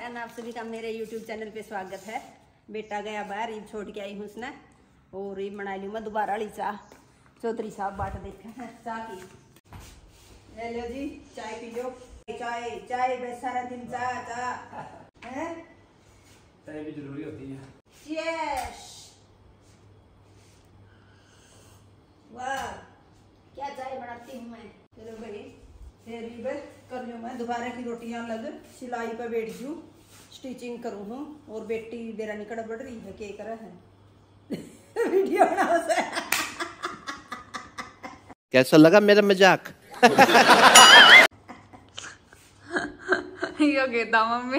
And आप सभी का मेरे यूट्यूब चैनल पे स्वागत है। बेटा गया बाहर, ईब छोड़ के आई हूँ उसने, और ईब बना ली मैं दोबारा वाली चाह। चौधरी साहब बाट देखा है चाह की। ले लो जी, चाय पी लो। चाय चाय बस सारा दिन चाह चाह है, चाय भी जरूरी होती है। चीयर्स। वाह क्या चाय बनाती हूँ मैं। चलो भाई फिर कर लूँ मैं दोबारा की रोटियां लग सिलाई पर बैठ जूँ, स्टिचिंग करूँ हूँ। और बेटी मेरा निकल बढ़ रही है, क्या कर है वीडियो बनाओ से। कैसा लगा मेरा मजाक? यो कहता मम्मी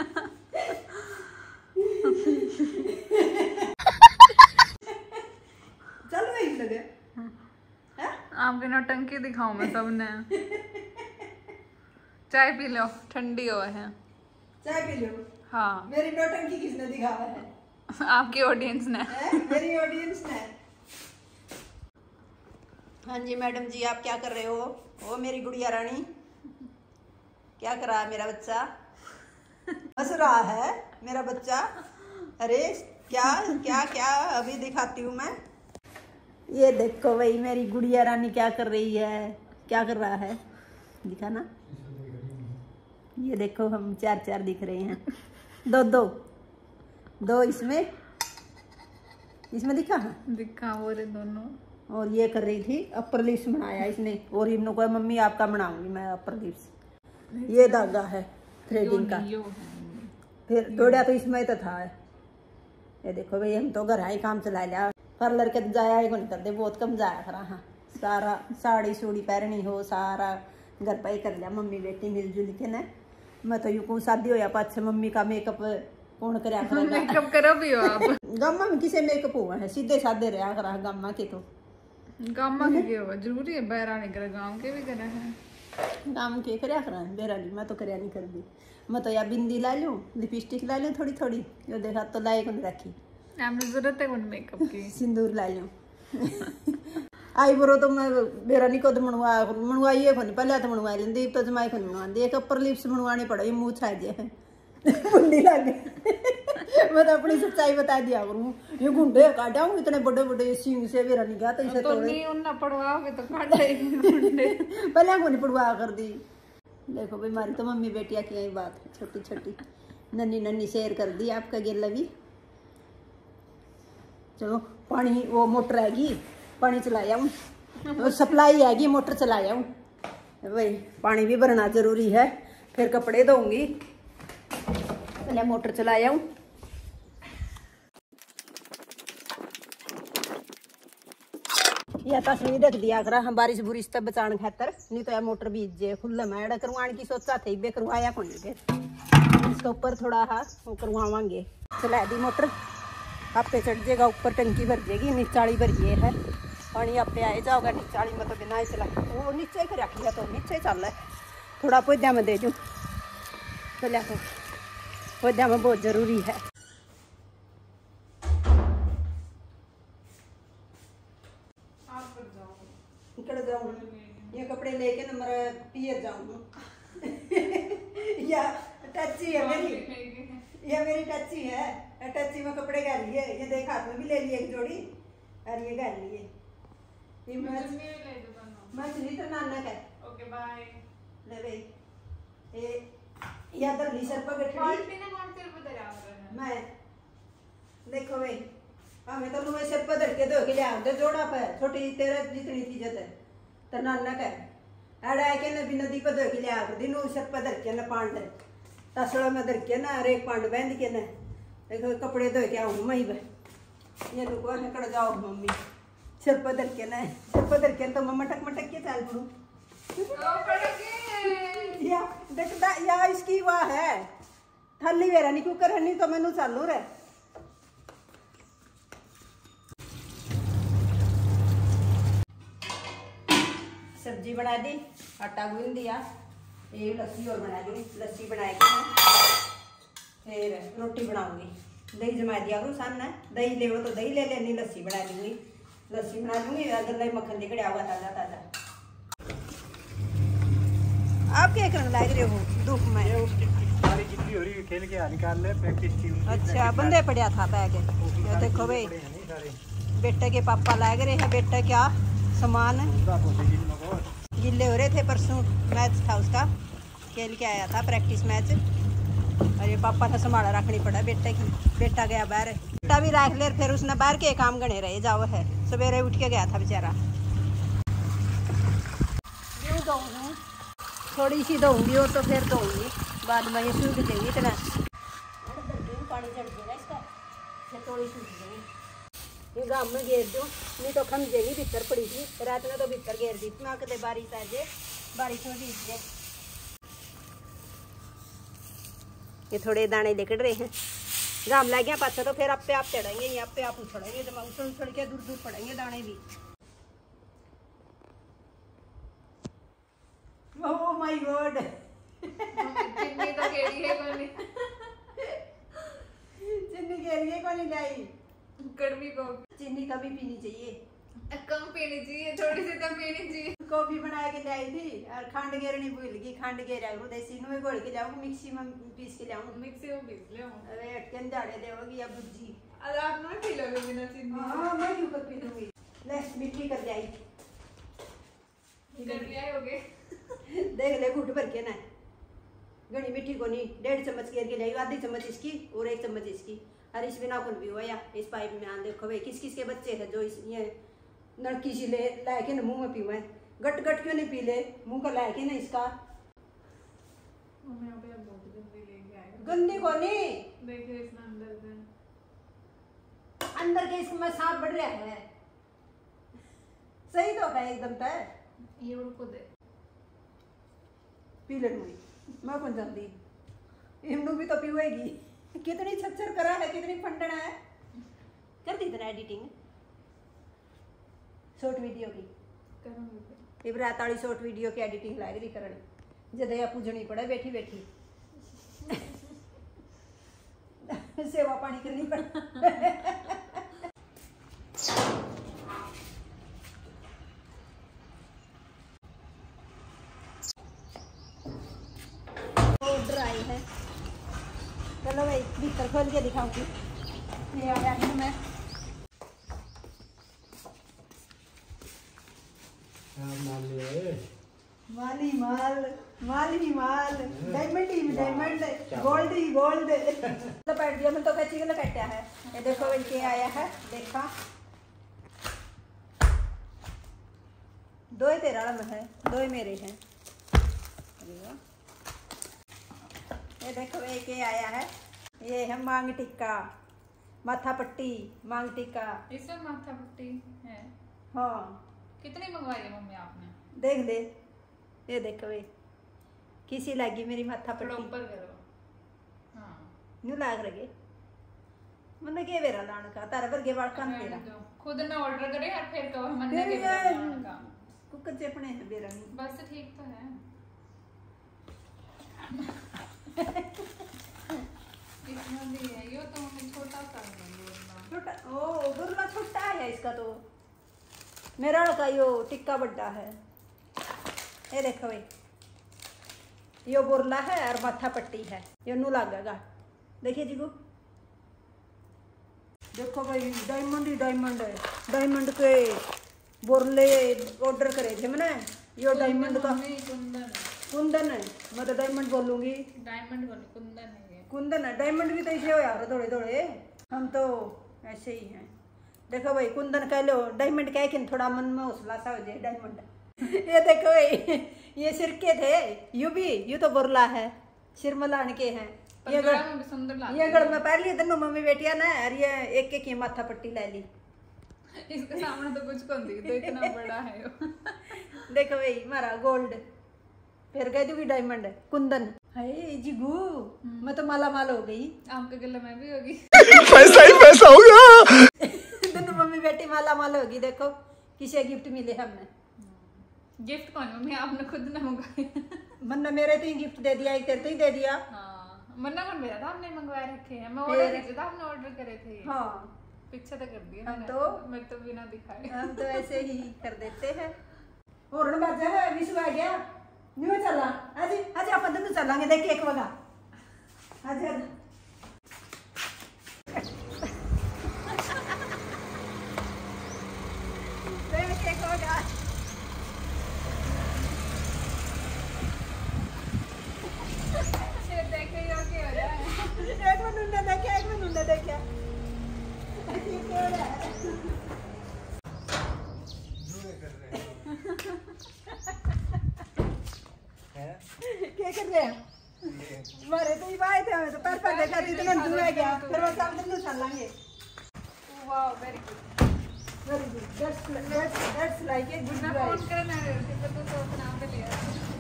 चल वही लगे आपके नौटंकी दिखाऊं मैं सबने। चाय पी लो, ठंडी हो है। चाय पी लो। हाँ, मेरी नौटंकी किसने दिखावा है? आपकी ऑडियंस ने। मेरी ऑडियंस ने। हाँ जी मैडम जी, आप क्या कर रहे हो? ओ मेरी गुड़िया रानी, क्या कर रहा है मेरा बच्चा? हंस रहा है मेरा बच्चा। अरे क्या क्या क्या अभी दिखाती हूँ मैं। ये देखो भाई मेरी गुड़िया रानी क्या कर रही है, क्या कर रहा है, दिखा ना। ये देखो हम चार चार दिख रहे हैं, दो दो दो इसमें दिखा है, दिखा वो रे दोनों। और ये कर रही थी अपर लिप्स बनाया इसने, और इन्हों को मम्मी आपका बनाऊंगी मैं अपर लिप्स। ये धागा है थ्रेडिंग का, फिर थोड़ा तो इसमें तो था। ये देखो भाई हम तो घर आई काम चला लिया, पार्लर के जाया ही नहीं करते, बहुत कम जाया करा। हाँ सारा साड़ी सूड़ी पहननी हो सारा घर पर ही कर लिया मम्मी बेटी मिलजुल के ना। मैं तो यूं शादी होया पाछे मम्मी का मेकअप कौन करया करेगा। मेकअप करो भी हो आप? गामा में किसे मेकअप हुआ है, सीधे साधे रहा करा गामा के। तो गामा के हुआ जरूरी है, बहरा नहीं करे, गाँव के भी करे हैं। गाँव के करया करा बेराली, मैं तो करया नहीं कर दी। मैं तो या बिंदी ला लूँ, लिपस्टिक ला लूँ थोड़ी थोड़ी, जो देखा तो लायक नहीं रखी। आपने जरूरत है उन मेकअप की। सिंदूर ला लूँ। आईब्रो तो मैं बेरानी को मनवाई है, पहले तो मनवा लेंदी, तो जमाई को मनवा दी। एक अपर लिप्स मनवानी पड़े, मुँह छा जाए बुंदी लग। मैं तो अपनी सच्चाई बता दिया करूँ, ये गुंडे काटा हूँ इतने बड़े बड़े सींग से बेरानी गया तो इसे तो नहीं उन्ना पड़वाओगे तो काटेगी गुंडे। पहले को नहीं पड़वा कर दी। देखो भाई हमारी तो मम्मी बेटिया की यही बात है, छोटी छोटी नन्नी नन्नी शेयर कर दी आपका गेला भी। चलो पानी वो मोटर आएगी, पानी चलाया हूँ, सप्लाई आएगी मोटर चलाया हूँ भाई। पानी भी भरना जरूरी है, फिर कपड़े धोऊंगी, पहले मोटर चलाया हूँ। यह तस्वीर रख दिया करा हम बारिश बुरिश तक बचाने खातर, नहीं तो यार मोटर बीज जे खुला मैं करवाने की सोचा थी, बे करवाया को नहीं। फिर इसके ऊपर थोड़ा हा वो करवावांगे। चला दी मोटर, आपे चढ़ जाएगा, ऊपर टंकी भर जाएगी, नीचाली भरिए है पानी आपे आए जाओगा। नीचाली में तो बिना ही चला, वो नीचे ही रख लिया तो नीचे चल रहा है। थोड़ा पौधा में दे दूँ चलिया, तो पौधा में बहुत जरूरी है। निकल जाऊँ ये कपड़े लेके न मेरा पियर जाऊँ। या टच्ची है मेरी, ये मेरी टच्ची है, टच्ची में कपड़े गाल लिए। ये देख हाथ में भी ले लिए एक जोड़ी, और ये गाल लिए। मछली तो नाना का। Okay bye. ले भाई ये या दरली सर पर गठड़ी मैं देखो भाई हमें तो तुम्हें सिर पर धड़के धो के लिया जोड़ा पर छोटी तेरा जितनी थी जत तो नाना का अड़ा के न भी नदी पर धो के लिया दिन सिर पर धड़के न पांड तसड़ा में धड़के न रेक पांड बांध के न देखो कपड़े धो के आऊँ मई में। ये रुको निकल जाओ मम्मी, सिर पर धड़के न, सिर पर धड़के तो मैं मटक मटक के चाल पड़ू। या देखता या इसकी वाह है थाली वेरा नहीं कुकर है, नहीं तो मैनू चालू रे। सब्जी बना दी, आटा गूंद दिया, ये लस्सी और बना दी। लस्सी बनाएगी फिर रोटी बनाऊंगी। दही जमा दिया करूँ सामने, दही ले तो दही ले लेनी, लस्सी बना दूंगी। लस्सी बना दूंगी, गला मक्खन निकलिया हुआ ताजा ताजा। आप क्या करने लग रहे हो धूप में? हो रही खेल के निकाल ले प्रैक्टिस टीम। अच्छा बंदे पड़िया था बैग। ये देखो भाई बेटे के पापा लाग रहे हैं। बेटा क्या सामान गिल्ले हो रहे थे। परसों मैच था उसका, खेल के आया था प्रैक्टिस मैच। और ये पापा ने संभाला रखनी पड़ा बेटे की। बेटा गया बाहर, बेटा भी रख ले। फिर उसने बाहर के काम गणे रहे जाओ है। सवेरे उठ के गया था बेचारा। थोड़ी सी धोऊंगी और तो फिर धोऊंगी बाद में। ये सूख जाएगी इतना पानी चढ़ जाएगा इसका, फिर थोड़ी सूख जाएगी। ये गाँव में घेर दो नहीं तो खम जाएगी। भीतर पड़ी थी रात में तो भीतर घेर दी थी। कदे बारिश आ जाए, बारिश हो दीजिए। ये थोड़े दाने निकल रहे हैं। गाम लग गया पाछा तो फिर आपे आप चढ़ेंगे, ये आपे आप उछड़ेंगे। जब उछड़ उछड़ के दूर दूर पड़ेंगे दाने भी। ओह माय गॉड चिन्नी तो केड़ी है कोनी। चिन्नी केड़ी है कोनी लाई। कड़वी को चिन्नी कभी पीनी चाहिए, कम पीनी चाहिए, थोड़ी सी तो पीनी चाहिए। कॉफी बना के लाई थी और खंड गेरनी भूल गई। खंड गेरा देसी में घोल के जाऊँ, मिक्सी में पीस के लाऊं। मिक्सी में पीस ले अरे अटकन दाड़े देवोगी या भुज्जी। अरे आप ना पी लोगे बिना चिन्नी। हां मैं क्यों कर पी लूंगी। ले मिट्टी कर जाई कर लिया होगे। देख ले घुट भर के ना घनी मिट्टी को नहीं। 1.5 चम्मच घेर के लाई, आधी चम्मच इसकी और 1 चम्मच इसकी। और इस बिना कौन भी हुआ या इस पाइप में आन देखो भाई किस किस के बच्चे हैं जो इस ये नलकी सी ले लाके मुंह में पीवे। गट गट क्यों नहीं पी ले मुंह का लाके ना इसका। मम्मी यहाँ पे बहुत गंदी लेके आए। गंदी को नहीं देखिए इसमें अंदर से अंदर के इसमें सांप बढ़ रहा है। सही तो है एकदम तय। ये उनको दे पी ले मुई मैं कौन जानती। इमनू भी तो पीवेगी। कितनी छच्चर करा है, कितनी फंडना है। कर दी इतना एडिटिंग शॉर्ट वीडियो की। करूँगी इबरात वाली शॉर्ट वीडियो की एडिटिंग लाग रही करनी। जदया पूजनी पड़े बैठी बैठी सेवा पानी करनी पड़े। ड्राई है। चलो भाई भीतर खोल के दिखाऊंगी। ये आया है मैं माली माल माल ही माल डायमंड ही डायमंड गोल्ड ही गोल्ड। लपेट दिया मैं तो कैची के लपेटा है। ये देखो इनके आया है। देखा 2 तेरा में है, 2 मेरे हैं। ये देखो एक ये आया है। ये है मांग टिक्का माथा पट्टी। मांग टिक्का इसमें माथा पट्टी है। हाँ कितनी मंगवाई है मम्मी आपने? देख ले ये देखो भाई किसी लगी मेरी माथा पट्टी। ऊपर करो। हाँ न्यू लाग रहे मन के बेरा लाने का तारा वर्गे बाल कान तेरा खुद ना ऑर्डर करे और फिर कहो मन के बेरा लाने का। कुकर चपने है बेरा नहीं बस ठीक तो है। इतना भी है यो तो हमें छोटा सा है। छोटा ओ बुरला छोटा है इसका तो। मेरा का यो टिक्का बड़ा है। ये देखो भाई यो बुरला है और माथा पट्टी है। यो नू लगेगा देखिए जी को। देखो भाई डायमंड ही डायमंड है। डायमंड के बुरले ऑर्डर करे थे मैंने। यो डायमंड का कुंदन है। मैं तो डायमंड बोलूंगी। डायमंड बोलो कुंदन है। कुंदन है डायमंड भी तो ऐसे हो यार थोड़े थोड़े। हम तो ऐसे ही हैं। देखो भाई कुंदन कह लो डायमंड कह के थोड़ा मन में हौसला सा हो जाए डायमंड। ये देखो भाई ये सिरके थे यू तो बुरला है सिर में लान के हैं। ये गढ़ में पहन लिए दोनों मम्मी बेटिया ना। और ये एक एक माथा पट्टी ले ली। इसके सामने तो कुछ कौन दिखता तो इतना बड़ा है। देखो भाई मारा गोल्ड फिर कह दूंगी डायमंड कुंदन है जिगू। मैं तो माला माल हो गई। आपके गले में भी होगी। पैसा ही पैसा होगा। दोनों मम्मी बेटी माला माल होगी। देखो किसे गिफ्ट मिले हमने। गिफ्ट कौन मम्मी आपने खुद ना मंगाए? मन्ना मेरे तो ही गिफ्ट दे दिया एक तेरे तो ही दे दिया। हाँ मन्ना मन मेरा था हमने मंगवाए रखे हैं। मैं ऑर्डर किया था हमने ऑर्डर करे थे। हाँ पीछे तो कर दिया हम तो मैं तो बिना दिखाए हम तो ऐसे ही कर देते हैं। और बाजा है विशु आ गया न्यू चला आज आज अपन दोनों चलांगे देख एक बगा आजा क्या कर रहे हैं? मारे तो आए थे हमें तो पर देखा थी तो नंदू है गया फिर वो सब दिन चल लेंगे। Wow very good that's like a good मैं फोन करना है तो नाम पे लिया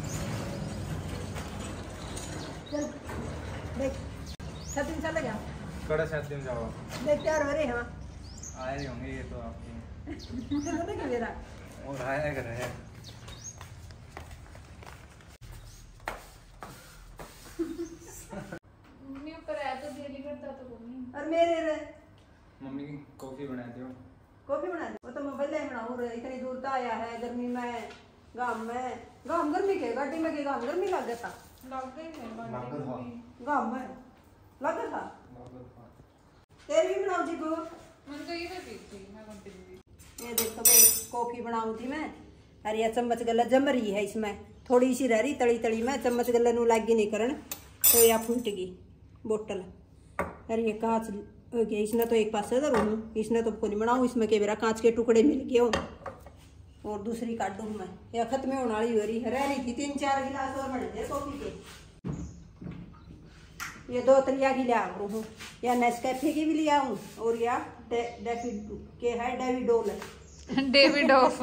चल देख 7 दिन चल गया कड़ा 7 दिन जाओ देख तैयार हो रहे हैं आए होंगे ये तो आपके तो देख मेरा और आया कर रहे हैं मम्मी ऊपर आया तो दिल नहीं करता तो मम्मी और मेरे मम्मी की कॉफी बना दो कॉफी बना दे वो तो मैं पहले बनाऊं रे इतनी दूर तो आया है गर्मी में गांव गर्मी के गाड़ी में के गांव गर्मी लग जाता लग गई है गांव में लगा था तेरी भी बनाऊ जी को मैंने तो ये भी पी थी मैं कौन पी ये देखो भाई कॉफी बनाऊ थी मैं अरे ये चम्मच गला जम रही है इसमें थोड़ी सी रह रही तली तली में चम्मच गला नू लागी नहीं करन तो या फूट गई बोतल अरे ये कांच हो गया इसने तो एक पास से धरूँ इसने तो को नहीं बनाऊँ इसमें के मेरा कांच के टुकड़े मिल गए हो और दूसरी काटूँ मैं या खत्म होने वाली हो रही है रह रही थी 3-4 गिलास और बने थे कॉफी के ये 2 तरिया की ले आऊँ या नेस्कैफे की भी ले आऊँ और या डेविडोल डेविड ऑफ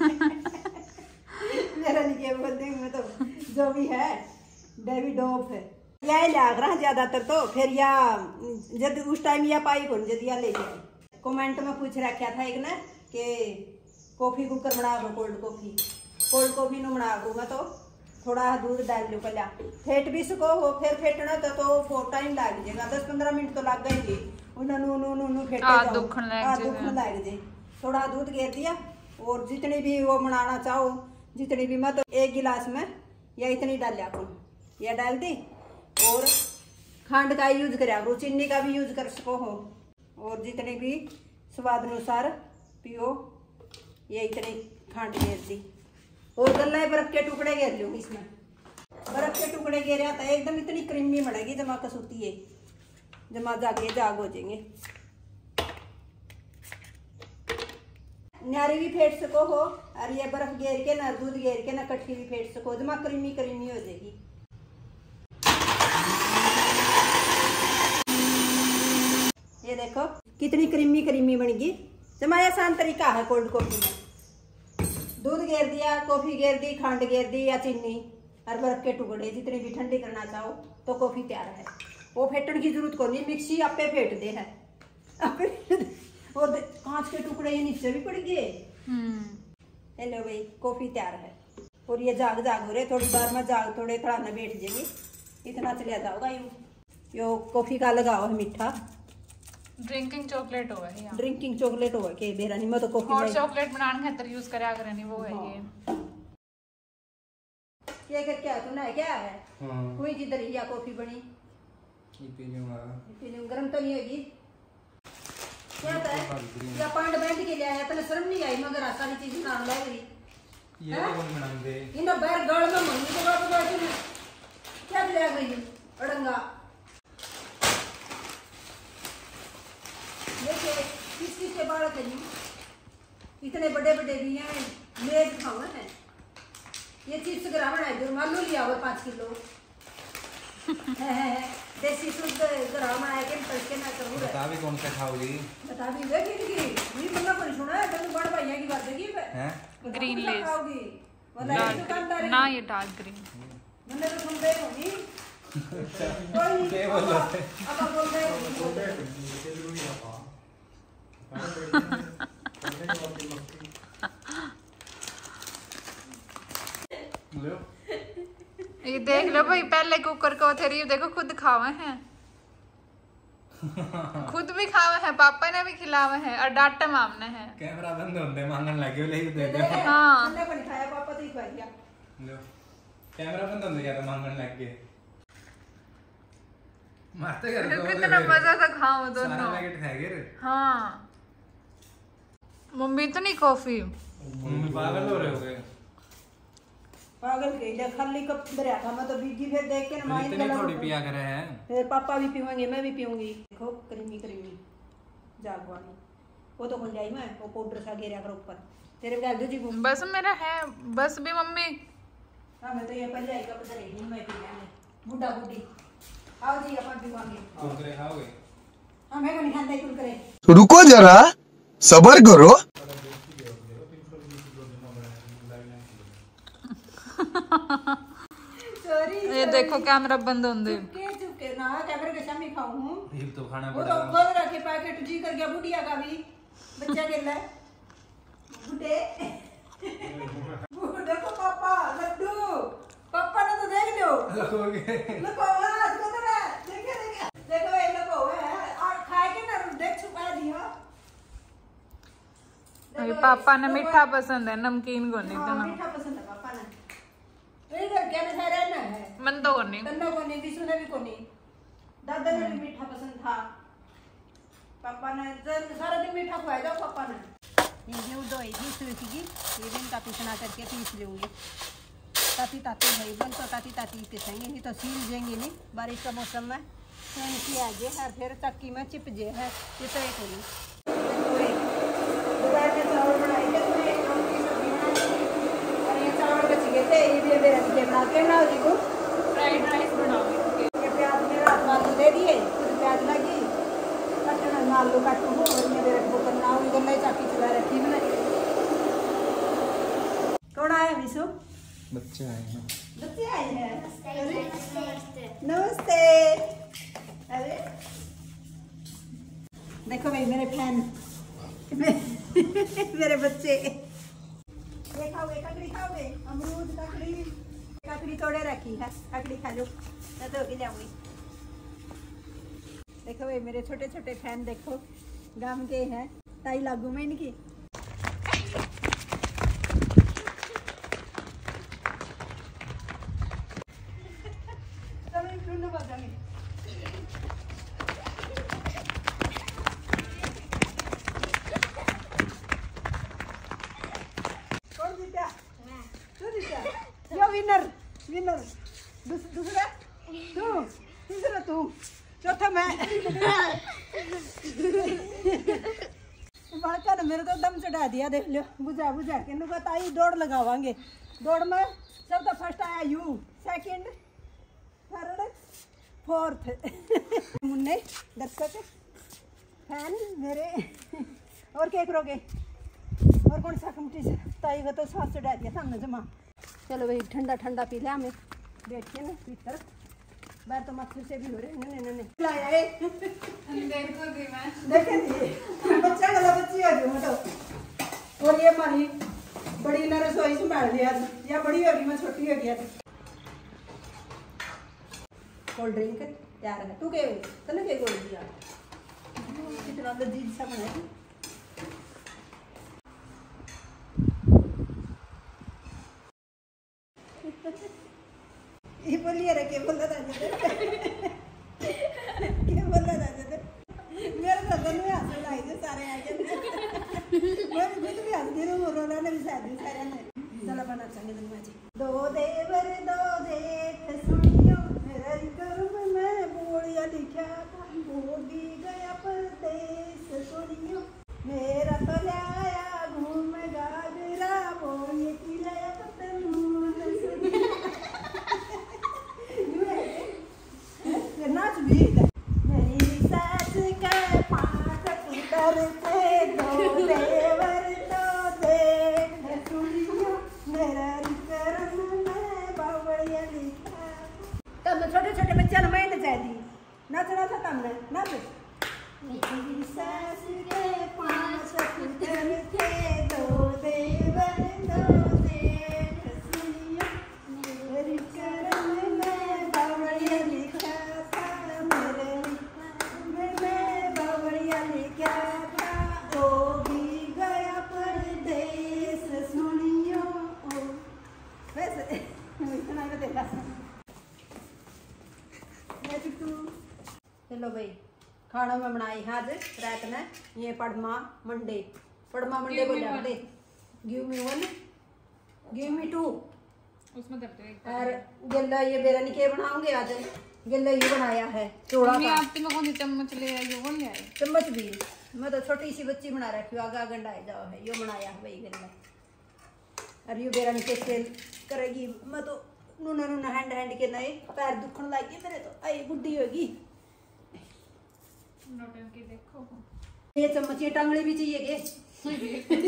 मेरा नहीं क्या बोलते मैं तो जो भी है डेविडोफ है यही लाग रहा ज्यादातर तो फिर या जब उस टाइम या पाई कौन जब या ले जाए कमेंट में पूछ रखा था एक ने कि कॉफी कुकर बना दो कोल्ड कॉफी नु बना दूंगा तो थोड़ा दूध डाल लो पहले फेट भी सको हो फिर फेटना तो टाइम लग जाएगा 10-15 मिनट तो लग गई उन्होंने फेटे दुखन लग जाए थोड़ा दूध घेर दिया और जितनी भी वो बनाना चाहो जितनी भी मत 1 गिलास में या इतनी डाल लिया करो या डाल दी और खंड का यूज करा करो चीनी का भी यूज कर सको हो और जितने भी स्वाद अनुसार पियो ये इतनी खंड घेर दी और गला बर्फ के टुकड़े घेर लो इसमें बर्फ के टुकड़े घेरा था एकदम इतनी क्रीमी बनेगी जमा कसूती है जमा जाके जाग हो जाएंगे नारी भी फेंट सको हो और ये बर्फ घेर के ना दूध घेर के ना कटकी भी फेंट सको जमा क्रीमी क्रीमी हो जाएगी। ये देखो कितनी क्रीमी क्रीमी बन गई जमा आसान तरीका है कोल्ड कॉफी में दूध घेर दिया कॉफी घेर दी खंड घेर दी या चीनी और बर्फ के टुकड़े जितनी भी ठंडी करना चाहो तो कॉफी तैयार है वो फेटने की जरूरत को नहीं मिक्सी आपे फेंट दे है और कांच के टुकड़े ये नीचे भी पड़ गए। हेलो भाई कॉफी तैयार है और ये जाग हो रहे थोड़ी बार में जाग थोड़े थोड़ा ना बैठ जाएंगे इतना चलिया जाओगा यो कॉफी का लगाओ है मीठा ड्रिंकिंग चॉकलेट हो है ड्रिंकिंग चॉकलेट हो के बेरा नहीं मैं तो कॉफी हॉट चॉकलेट बनाने खातिर यूज करे अगर नहीं वो है ये कर क्या तूने क्या है कोई जिधर या कॉफी बनी पी लूंगा गरम तो नहीं होगी क्या था या पांड बैंड के लिए आया तो शर्म नहीं आई मगर आसानी चीज नाम लग रही ये कौन बनाते इन बैर गल में मंगी तो बात बात क्या ले गई अड़ंगा देखिए किसी के बाल के नहीं इतने बड़े बड़े भी हैं मेज खावा है ये चिप्स ग्राम है जो मालूम लिया हुआ 5 किलो देसी शुद्ध ग्राम है के तड़के ना करूँ बता भी कौन सा खाओगी बता भी वे की नहीं बंदा पर सुना है तो बड़ भैया की बात है कि ग्रीन लेस खाओगी वाला दुकानदार ना ये डार्क ग्रीन मैंने तो सुन दे होगी कोई के बोल रहे अब बोल रहे ये देख लो भाई पहले कुकर को थे देखो खुद खावे हैं खुद भी खावे हैं पापा ने भी खिलावे हैं और डांटा मामने हैं कैमरा बंद होने मांगन लगे ले दे दे हां मैंने बन खाया पापा तो ही खा लिया लो कैमरा बंद होने गया तो मांगन लग गए मस्त कर दो कितना मजा था खाओ दोनों। सारा पैकेट खा गए रे। हाँ मम्मी इतनी कॉफी। मम्मी पागल हो रहे हो गए। पागल के लिए खाली कप भरा था मैं तो बीजी फिर देख के ना इतनी थोड़ी पिया करे हैं। फिर पापा भी पीवेंगे मैं भी पीऊंगी। देखो क्रीमी क्रीमी जागवानी वो तो कौन जाई मैं वो पाउडर सा गिरा कर ऊपर तेरे डाल दो जी वो बस मेरा है बस भी मम्मी। हां मैं तो ये पहले आई कप धरे नहीं मैं पी लेंगे बुड्ढा बुड्ढी आओ जी अपन पीवांगे। कुरकुरे खाओगे? हां मैं नहीं खाता कुरकुरे। रुको जरा सब्र करो। सॉरी ये देखो कैमरा बंद होंदे। चुपके ना कैमरे के सामने खाऊं ये तो खाना वो तो पड़ेगा। गोद रखे पैकेट जी कर गया बुढ़िया का भी बच्चा के लिए बुढ़े देखो पापा लड्डू पापा ने तो देख लो लगोगे। देखो आज को तो देखे देखो ये लोग है और खाए के ना देख छुपा दिया। अभी पापा ने मीठा पसंद है नमकीन को नहीं हाँ, देना। मीठा पसंद है पापा ने इधर क्या नहीं रहना है मन तो करनी तन्ना को नहीं विष्णु ने भी को नहीं दादा ने भी मीठा पसंद था पापा ने सारा दिन मीठा खुआया दो पापा ने। ये जो दो है जी सुखी ये दिन का पीसना करके पीस लूंगी ताती ताती भाई बन तो ताती ताती पीसेंगे नहीं तो सील जाएंगे नहीं बारिश का मौसम में स्वयं की आगे है फिर चक्की में चिप जे है ये तो एक होगी दोपहर में चावल बनाए थे तो एक रोटी सब्जी बनाई और ये चावल बच गए थे ये भी मेरे बच्चे बना के ना जी को फ्राइड राइस बनाओगे। ये प्याज मेरा आलू दे दिए कुछ प्याज लगी कटना मैं आलू काटू हूँ और ये मेरे को करना हूँ इधर नहीं चाकी चला रखी भी नहीं। कौन आया विशु? बच्चे आए हैं। बच्चे आए हैं नमस्ते। अरे देखो भाई मेरे फैन मेरे बच्चे ये खाओगे ककड़ी खाओगे अमरूद ककड़ी ककड़ी तोड़े रखी है ककड़ी खा लो मैं तो होगी जाऊंगी। देखो भाई मेरे छोटे छोटे फैन देखो गांव के हैं ताई लागू में इनकी विनर विनर दूसरा तू तीसरा तू चौथा मैं बालका ने मेरे तो दम चढ़ा दिया देख लो बुझा बुझा के नु बताई दौड़ लगावांगे दौड़ में सब तो फर्स्ट आया यू सेकंड थर्ड फोर्थ मुन्ने दर्शक फैन मेरे और क्या करोगे और कौन सा कंपटीशन ताई का तो सांस चढ़ा दिया सामने जमा। चलो भाई ठंडा ठंडा पी लिया हमें बैठिए ना भीतर बाहर तो मच्छर से भी हो रहे नन्हे लाया है देखोगी मैं देखें बच्चा गला बच्ची आ गई तो और ये हमारी बड़ी ना रसोई संभाल लिया या बड़ी होगी मैं छोटी हो गया कोल्ड ड्रिंक तैयार है तू के तने के गोल दिया कितना लजीज सा बनाया ये बोलिए रे के बोला था के बोला था मेरे तो दोनों हंस लाई थे सारे आ गए मैं भी हंस दे रहा हूँ रोना ने भी शादी सारे ने चलो बना संगे दिन में दो देवर दो देख सुनियो मेरा कर्म में बोलिया लिखा था वो भी गया परदेस सुनियो मेरा तो लाया घूम गाजरा वो ये किलाया पतलून नाच भी मेरी सास के पास उतर से दो देवर दो देख सुनियो मेरा कर्म में बावड़िया लिखा तब छोटे छोटे बच्चे ने मैं चाहिए नाचना था तुमने नाच मेरी सास के पास उतर थे दो देवर दो देख सुनियो मेरी कर्म में बावड़िया लिखा खाना में बनाई है आज रात में ये पड़मा मंडे बोले they give me 1 give me 2 उसमें दब दे और गल्ला ये बेरनी के बनाऊंगे आज गल्ला ये बनाया है चोड़ा का आटे में कौन सी चम्मच ले आई ये कौन ले आई चम्मच भी मैं तो छोटी सी बच्ची बना रखी हूँ आगा गंडाए जाओ है यो बनाया है भाई गल्ला और ये बेरनी के खेल करेगी मैं तो नूना हैंड के नए पैर दुखन लगे मेरे तो आई बुढ़ी होगी नौटंकी देखो ये चम्मच ये टांगड़ी भी चाहिए के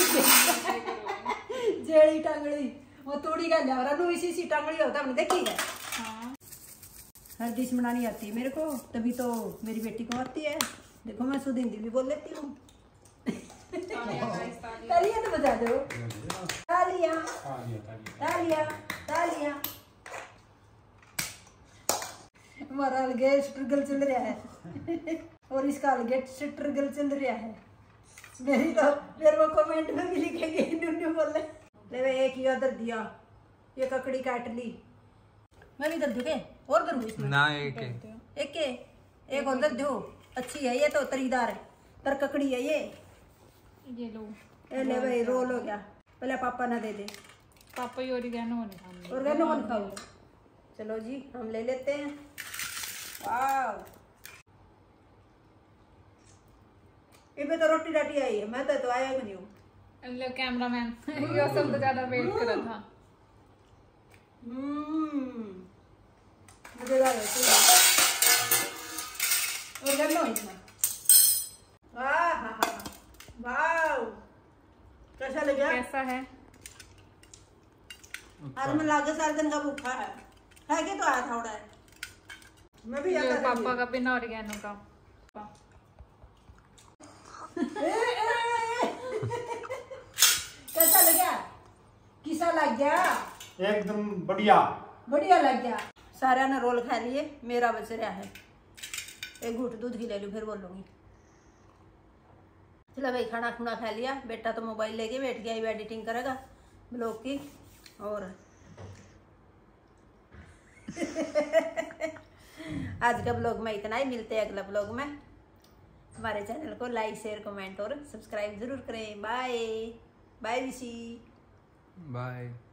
जेड़ी टांगड़ी वो तोड़ी का लिया रहा इसी सी टांगड़ी होता हमने देखी है हाँ हर डिश बनानी आती है मेरे को तभी तो मेरी बेटी को आती है देखो मैं शुद्ध हिंदी भी बोल लेती हूँ तालियां तो बजा दो तालियां तालियां तालियां हमारा अलगे स्ट्रगल चल रहा है और इसका अलगे स्ट्रगल चल रहा है मेरी तो मेरे को कमेंट में भी लिखेंगे इन्होंने बोले ले वे एक ही उधर दिया ये ककड़ी काट ली मैं भी दर दूँ के और करूँ इसमें ना एक उधर दो अच्छी है ये तो तरीदार तर ककड़ी है ये लो ए ले भाई रोल हो गया पहले पापा ना दे दे पापा ही ओरिगैनो नहीं खाएंगे ओरिगैनो कौन खाओ चलो जी हम ले लेते हैं वाव इबे तो रोटी राटी आई है मैं तो आया ही नहीं हूँ ले कैमरामैन ये सब तो ज्यादा वेट कर रहा था मजेदार है ओरिगैनो इसमें वाव कैसा लगा कैसा है आज मैं लागे साल दिन का भूखा है के तो आया था उड़ा मैं भी ये पापा का बिना ओरिगैनो का कैसा लगा किसा लग गया एकदम बढ़िया लग गया सारा ने रोल खा लिए मेरा बच रहा है एक घूट दूध की ले लूं फिर बोलूंगी चलो भाई खाना खुना खा लिया बेटा तो मोबाइल लेके बैठ गया ये एडिटिंग करेगा ब्लॉग की और आज का ब्लॉग में इतना ही मिलते हैं अगला ब्लॉग में हमारे चैनल को लाइक शेयर कमेंट और सब्सक्राइब जरूर करें बाय बाय विशी बाय